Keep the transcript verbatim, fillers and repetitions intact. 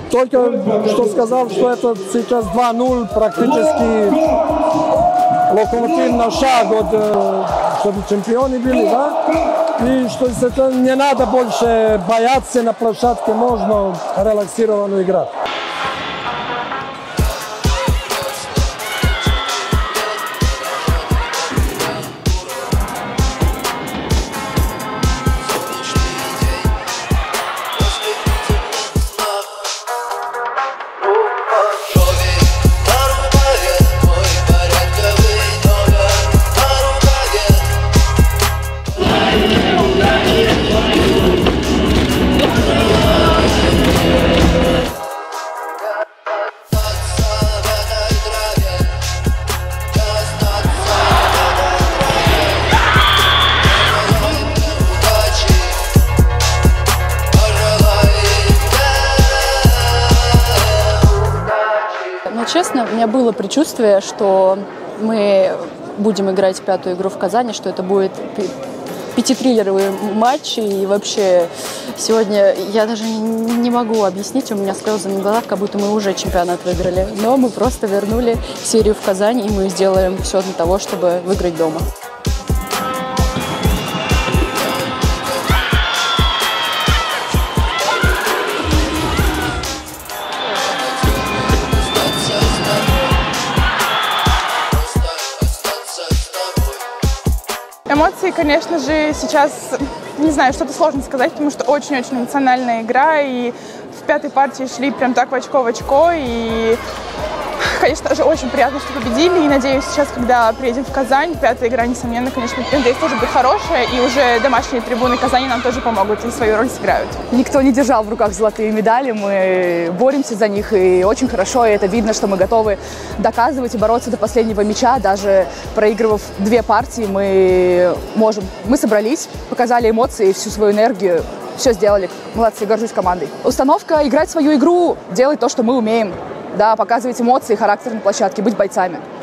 только что сказал, что это сейчас два ноль, практически Локомотив на шаг от, чтобы чемпионы были, да? И что это не надо больше бояться на площадке, можно релаксированно играть. Честно, у меня было предчувствие, что мы будем играть пятую игру в Казани, что это будет пятитриллеровый матч. И вообще сегодня я даже не могу объяснить, у меня слезы на глазах, как будто мы уже чемпионат выиграли. Но мы просто вернули серию в Казани, и мы сделаем все для того, чтобы выиграть дома. Эмоции, конечно же, сейчас, не знаю, что-то сложно сказать, потому что очень-очень эмоциональная игра, и в пятой партии шли прям так в очко в очко, и, конечно же, очень приятно, что победили, и надеюсь, сейчас, когда приедем в Казань, пятая игра, несомненно, конечно, надеюсь, тоже будет хорошая, и уже домашние трибуны Казани нам тоже помогут и свою роль сыграют. Никто не держал в руках золотые медали, мы боремся за них, и очень хорошо, и это видно, что мы готовы доказывать и бороться до последнего мяча, даже проигрывав две партии, мы можем. Мы собрались, показали эмоции, всю свою энергию, все сделали. Молодцы, горжусь командой. Установка — играть свою игру, делать то, что мы умеем. Да, показывать эмоции, характер на площадке, быть бойцами.